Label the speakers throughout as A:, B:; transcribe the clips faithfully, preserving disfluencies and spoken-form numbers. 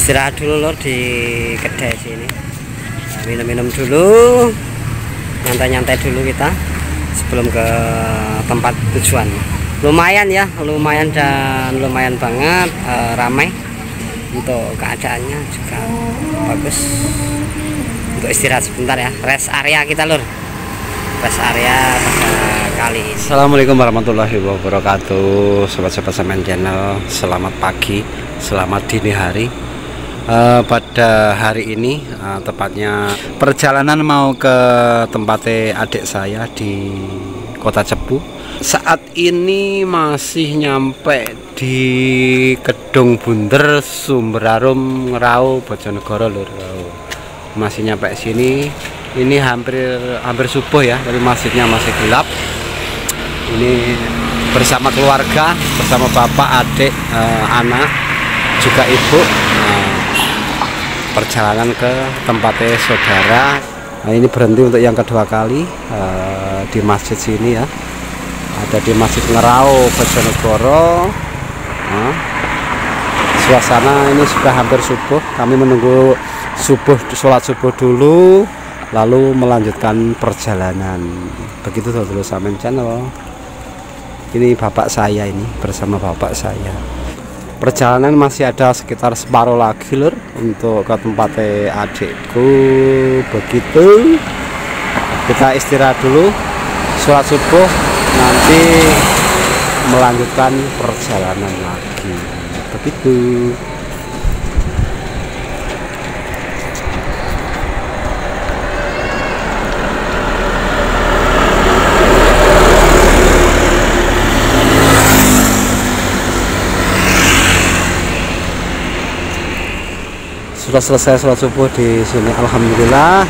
A: istirahat dulu lor di kedai sini, minum-minum dulu, nyantai-nyantai dulu kita sebelum ke tempat tujuan. Lumayan ya, lumayan dan lumayan banget, e, ramai. Untuk keadaannya juga bagus. Untuk istirahat sebentar ya, rest area kita lur, rest area pada kali ini. Assalamualaikum warahmatullahi wabarakatuh, sobat-sobat Samen Channel. Selamat pagi, selamat dini hari. Uh, pada hari ini uh, tepatnya perjalanan mau ke tempatnya adik saya di Kota Cepu. Saat ini masih nyampe di Kedung Bunder, Sumberarum, Ngerau, Bojonegoro lur. Masih nyampe sini. Ini hampir hampir subuh ya, tapi masjidnya masih gelap. Ini bersama keluarga, bersama bapak, adik, uh, anak, juga ibu. Uh, perjalanan ke tempatnya saudara. Nah, ini berhenti untuk yang kedua kali uh, di masjid sini ya, ada di Masjid Ngerau, Bojonegoro. Nah, suasana ini sudah hampir subuh, kami menunggu subuh, sholat subuh dulu lalu melanjutkan perjalanan. Begitu dulu Samen Channel. Ini bapak saya, ini bersama bapak saya. Perjalanan masih ada sekitar separuh lagi lur untuk ke tempatnya adikku. Begitu, kita istirahat dulu, sholat subuh, nanti melanjutkan perjalanan lagi. Begitu. Sudah selesai sholat subuh di sini, alhamdulillah.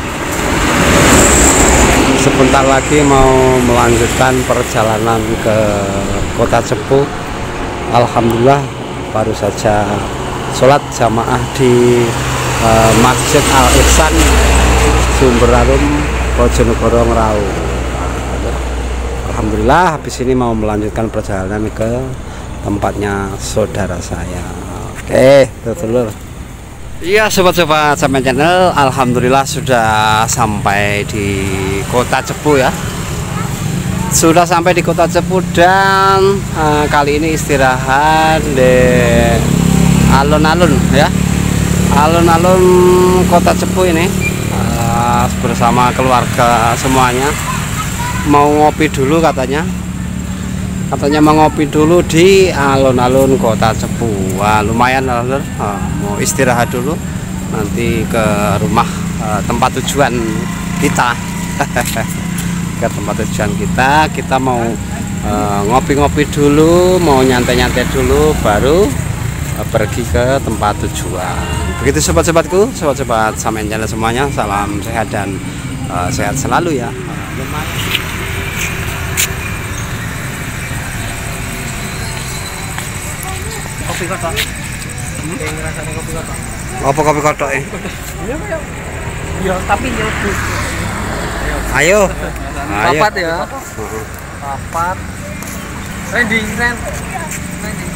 A: Sebentar lagi mau melanjutkan perjalanan ke Kota Cepu. Alhamdulillah baru saja sholat jamaah di uh, Masjid Al Ihsan, Sumberarum, Bojonegoro, Ngerau. Alhamdulillah habis ini mau melanjutkan perjalanan ke tempatnya saudara saya. Oke, telur. Iya sobat-sobat Samen Channel, alhamdulillah sudah sampai di Kota Cepu ya. Sudah sampai di Kota Cepu dan uh, kali ini istirahat di alun-alun ya. Alun-alun Kota Cepu ini uh, bersama keluarga semuanya. Mau ngopi dulu katanya. Katanya mau ngopi dulu di alun-alun Kota Cepu. Wah, lumayan alur. Uh, mau istirahat dulu, nanti ke rumah uh, tempat tujuan kita. Ke tempat tujuan kita, kita mau ngopi-ngopi uh, dulu, mau nyantai-nyantai dulu, baru uh, pergi ke tempat tujuan. Begitu sobat-sobatku, sobat-sobat Samen Channel semuanya, salam sehat dan uh, sehat selalu ya. Uh, lumayan. Kopi kotok. Hmm? Kayak ngerasanya kopi kotok. Apa kopi kotok ya? Iya, ya, tapi ya. Ayo. Papat ya. Papat. Trending, trend. Trending.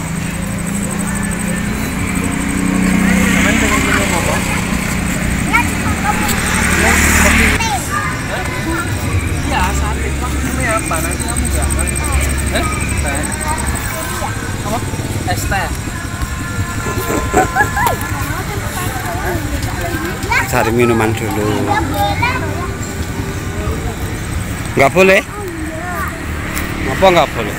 A: Sampai pengen minum apa? Kopi. Iya, sate. Ini apa? Nanti kamu enggak? Eh? Teh. Apa? Es teh. Cari minuman dulu. Nggak boleh? Apa nggak boleh?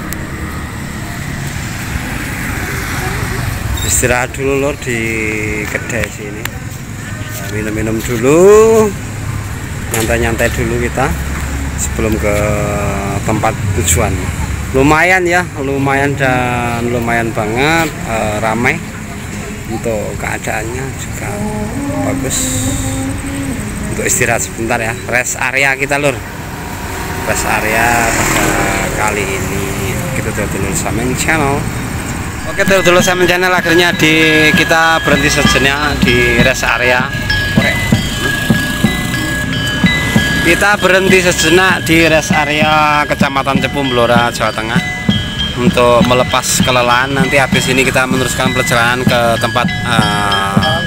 A: Istirahat dulu lor di kedai sini. Minum-minum dulu, nyantai-nyantai dulu kita sebelum ke tempat tujuan. Lumayan ya, lumayan dan lumayan banget, e, ramai. Untuk keadaannya juga bagus. Untuk istirahat sebentar ya, rest area kita lur, rest area pada kali ini. Kita dulu Samen Channel. Oke dulu Samen Channel, akhirnya di kita berhenti sejenak di rest area. Kita berhenti sejenak di rest area Kecamatan Cepu, Blora, Jawa Tengah untuk melepas kelelahan. Nanti habis ini kita meneruskan perjalanan ke tempat uh,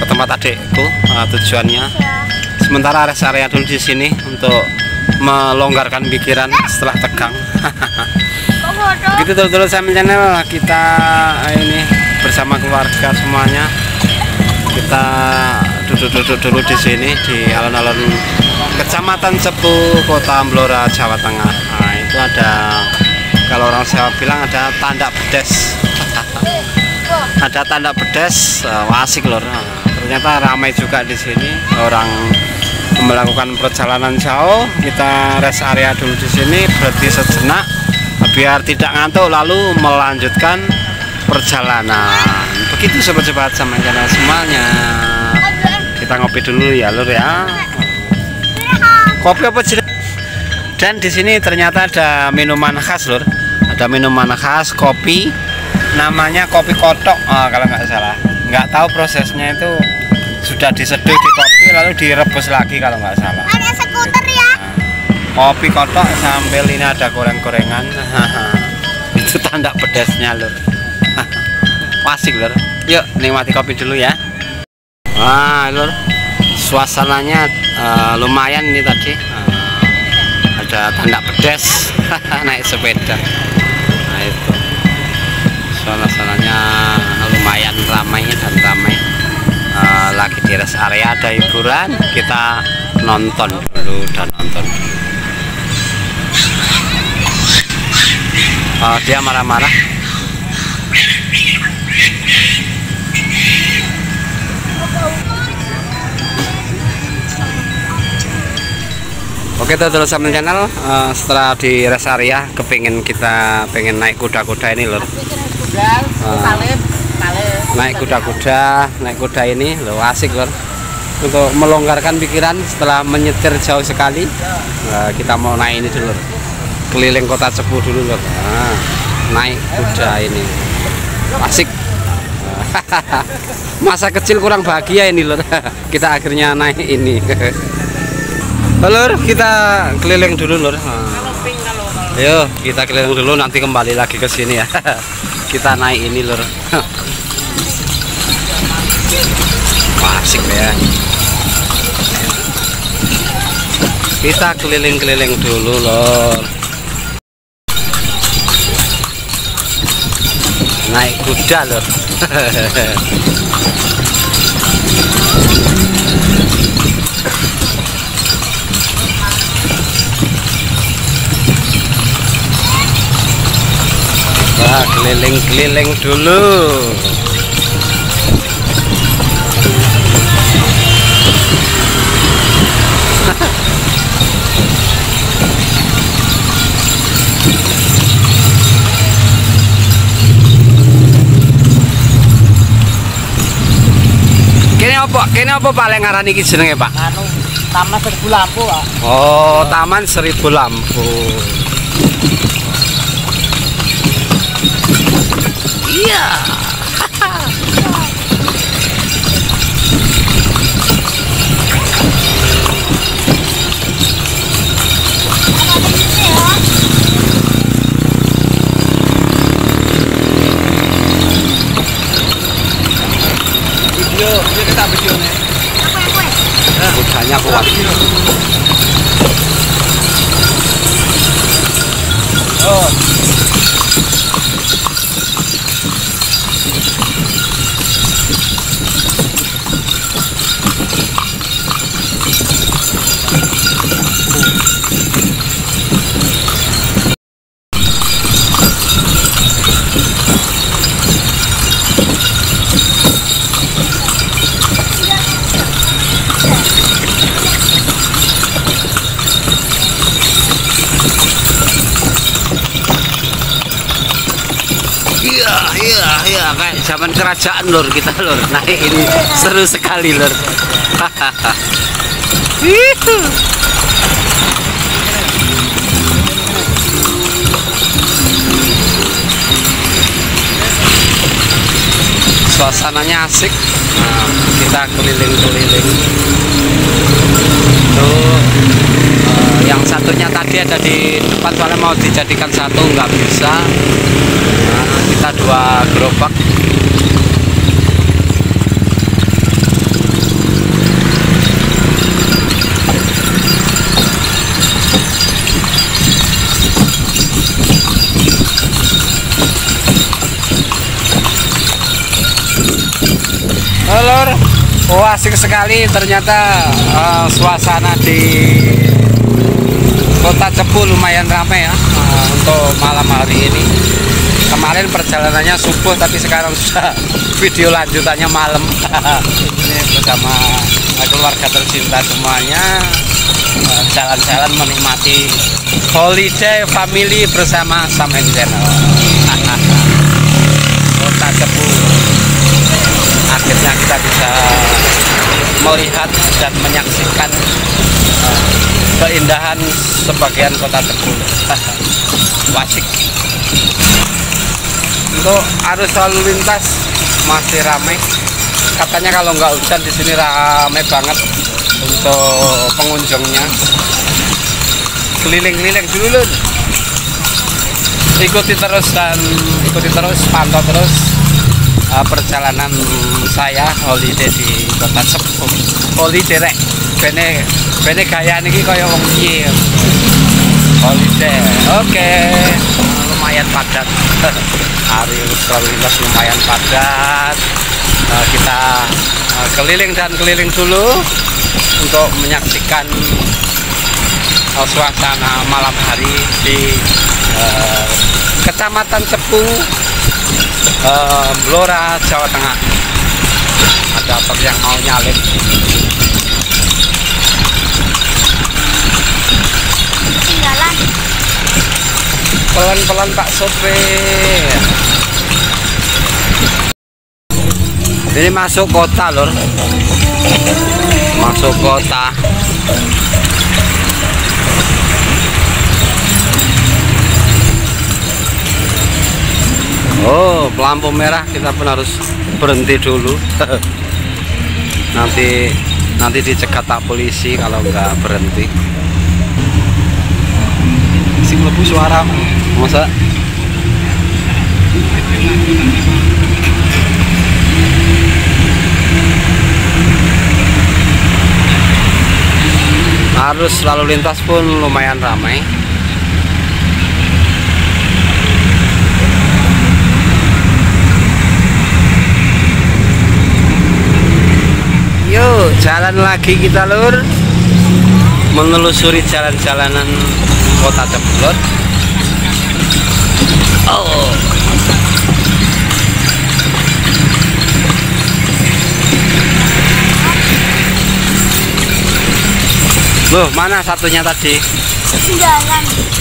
B: ke tempat adikku uh, tujuannya. Sementara rest area dulu di sini untuk melonggarkan pikiran setelah tegang. Begitu dulu saya channel, kita ini bersama keluarga semuanya kita duduk-duduk dulu di sini di alun-alun Kecamatan Cepu, Kota Blora, Jawa Tengah. Nah, itu ada, kalau orang Jawa bilang ada tanda pedes. Ada tanda pedes, uh, asik lor. Nah, ternyata ramai juga di sini orang melakukan perjalanan jauh. Kita rest area dulu di sini, berhenti sejenak biar tidak ngantuk lalu melanjutkan perjalanan. Begitu sobat-sobat sama channel semuanya. Kita ngopi dulu ya lur ya. Kopi apa sih? Dan di sini ternyata ada minuman khas lur. Ada minuman khas kopi, namanya kopi kotok oh, kalau nggak salah. Nggak tahu prosesnya itu sudah diseduh di kopi lalu direbus lagi kalau nggak salah.
C: Ada skuter ya.
B: Kopi kotok sambil ini ada goreng-gorengan. Itu tanda pedasnya lur. Asik lur. Yuk nikmati kopi dulu ya. Wah lur, suasananya uh, lumayan ini tadi. Uh, ada tanda pedas. Naik sepeda. Nah itu suasananya lumayan ramai dan ramai. Uh, lagi di rest area ada hiburan, kita nonton dulu dan nonton dulu. Uh, dia marah-marah. Oke terus sama channel, uh, setelah di rest area kepingin kita pengen naik kuda-kuda ini lor. Uh, naik kuda-kuda, naik kuda ini loh asik lor. Untuk melonggarkan pikiran setelah menyetir jauh sekali, uh, kita mau naik ini dulu lor. Keliling kota Cepu dulu lor. Nah, naik kuda ini asik. Masa kecil kurang bahagia ini lor. Kita akhirnya naik ini. Lur, kita keliling dulu lur. Ayo kita keliling dulu, nanti kembali lagi ke sini ya. Kita naik ini lur. Asik ya. Kita keliling-keliling dulu lur. Naik kuda lur. Wah, keliling-keliling dulu. Kene apa? Kene apa paling ngarani iki jenenge, Pak?
D: Anu, Taman Seribu Lampu, Pak.
B: Oh, Taman Seribu Lampu. Iya.
D: Video, dia kita video nih.
B: Nah, kudanya kuat.
D: Oh.
B: Iya, iya, iya, kayak zaman kerajaan lor kita lor. Nah ini seru sekali lor. Suasananya asik. Nah, kita keliling-keliling. Tuh, uh, yang satunya tadi ada di depan, soalnya mau dijadikan satu nggak bisa. Nah, kita dua gerobak. Oh, asik sekali ternyata uh, suasana di Kota Cepu lumayan ramai ya uh, untuk malam hari ini. Kemarin perjalanannya subuh, tapi sekarang sudah video lanjutannya malam. Ini bersama uh, keluarga tercinta semuanya jalan-jalan uh, menikmati holiday family bersama Samen Channel. Kota Cepu. Akhirnya kita bisa melihat dan menyaksikan uh, keindahan sebagian Kota Cepu. Wasik. Untuk arus lalu lintas masih ramai. Katanya kalau nggak hujan di sini ramai banget untuk pengunjungnya. Keliling-keliling dulu lun. Ikuti terus dan ikuti terus, pantau terus Uh, perjalanan saya holiday di Kota Cepu. Holiday rek bene bene gaya niki kaya wong piye holiday. Oke, okay. Lumayan padat. Hari lalu lintas lumayan padat. Uh, kita uh, keliling dan keliling dulu untuk menyaksikan uh, suasana malam hari di uh, Kecamatan Cepu, Uh, Blora, Jawa Tengah. Ada truk yang mau nyalip.
C: Jalan.
B: Pelan-pelan Pak sopir. Ini masuk kota lor. Masuk kota. Oh, lampu merah kita pun harus berhenti dulu. nanti nanti dicegat tak polisi kalau nggak berhenti.
D: Si mlebu suara
B: Masa? Arus lalu lintas pun lumayan ramai. Yuk, jalan lagi kita lur, menelusuri jalan-jalanan Kota Cepu lur. Oh, loh, mana satunya tadi?
C: Jalan.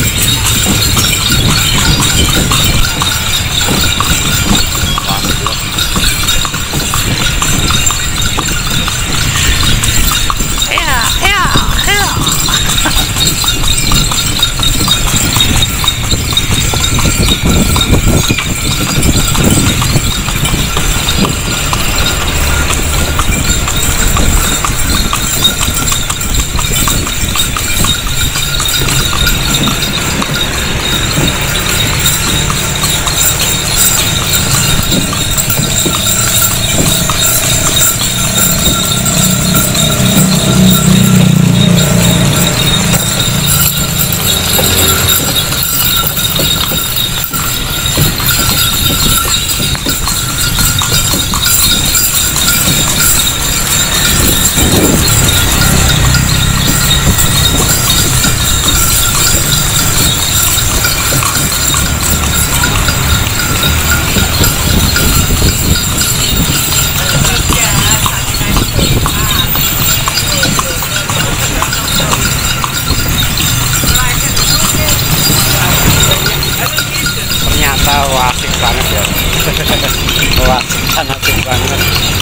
B: Wah, asik banget ya. Wah, asik banget.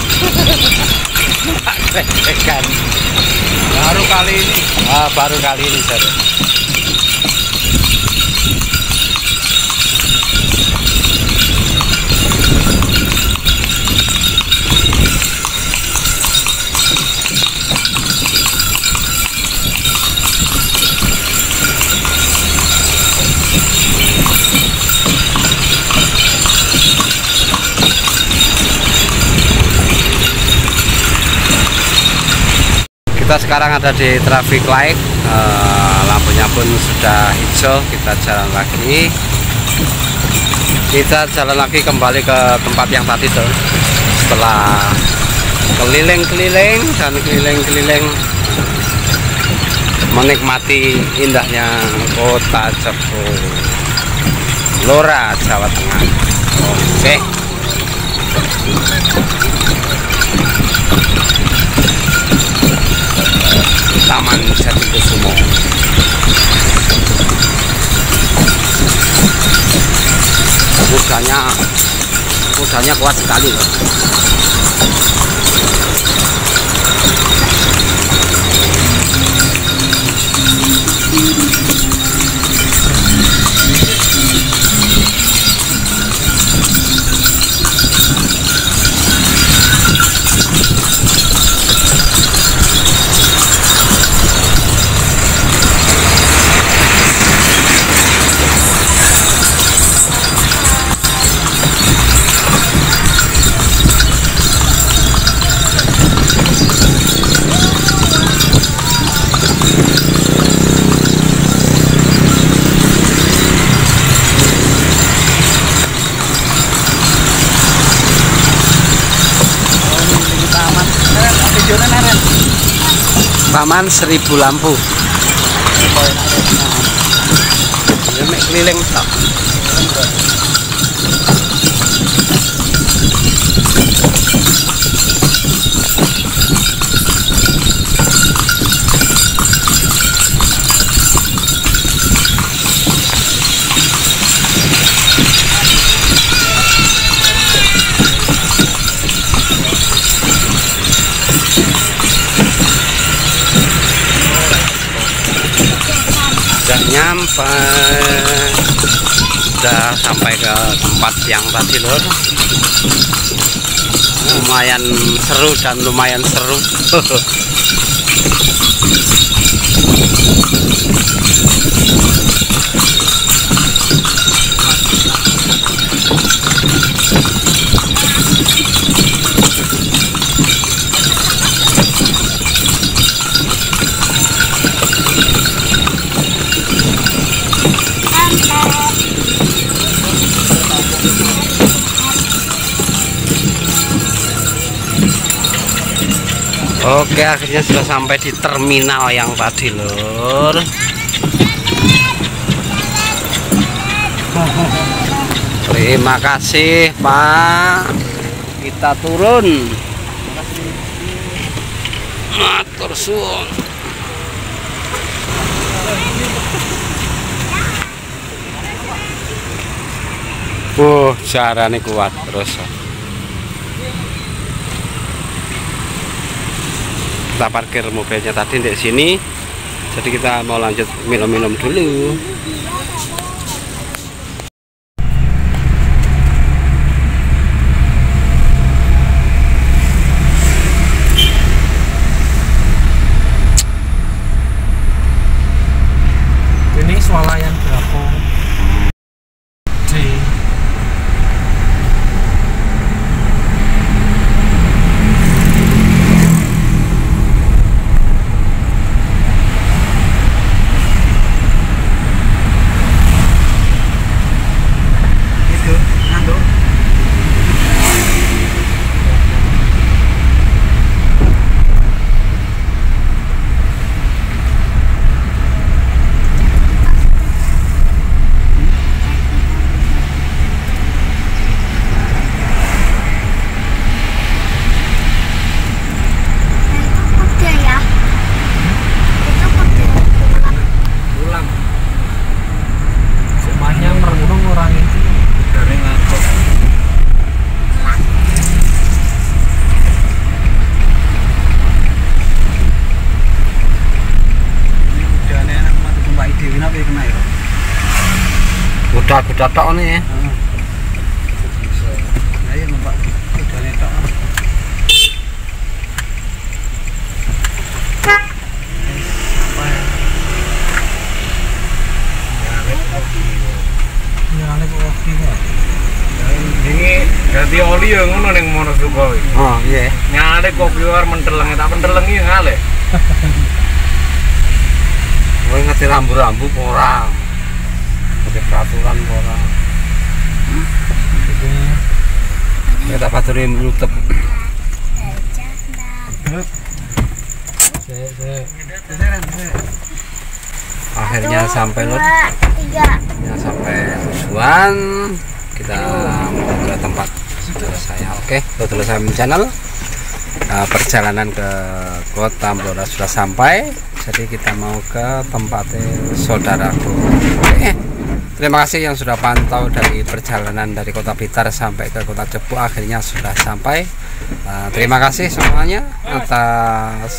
B: Keren.
D: baru kali ini.
B: Ah, baru kali ini saya. Kita sekarang ada di traffic light, uh, lampunya pun sudah hijau. Kita jalan lagi, kita jalan lagi kembali ke tempat yang tadi tuh. Setelah keliling-keliling dan keliling-keliling menikmati indahnya kota Cepu, Blora, Jawa Tengah. Oke. Taman Jatikusumo. Kudanya, kudanya kuat sekali loh. Taman Seribu Lampu. Ini keliling tak. Udah nyampe, udah sampai ke tempat yang tadi lor. Lumayan seru dan lumayan seru. Oke, akhirnya sudah sampai di terminal yang tadi lor. Terima kasih Pak. Kita turun. Matur suwun. Oh, jarane kuat terus. Kita parkir mobilnya tadi di sini, jadi kita mau lanjut minum-minum dulu.
D: Ini swalayan berapa? Di
B: kuda-kuda tok nih.
D: ayo numpak kudane tok. Nyale kok oke kok. Ini ganti oli ya ngono ning Monosuko iki.
B: Oh, iya.
D: Nyale kopi war menteleng tak penteleng iki ngale.
B: Kowe ngerti rambu-rambu ora? Ngerti peraturan ora? Ya tak paturi nutup. Akhirnya sampai Lur.
C: Dua, tiga.
B: Ya, sampai tujuan. Kita mau ke tempat saudara saya. Oke, saudara saya channel. Nah, perjalanan ke Kota Blora sudah sampai. Jadi kita mau ke tempatnya saudaraku. Oke. Terima kasih yang sudah pantau dari perjalanan dari Kota Blitar sampai ke Kota Cepu. Akhirnya sudah sampai. Uh, terima kasih semuanya atas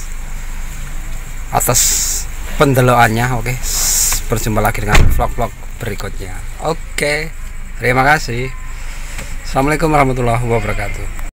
B: atas pendeloannya. Oke, berjumpa lagi dengan vlog-vlog berikutnya. Oke, terima kasih. Assalamualaikum warahmatullahi wabarakatuh.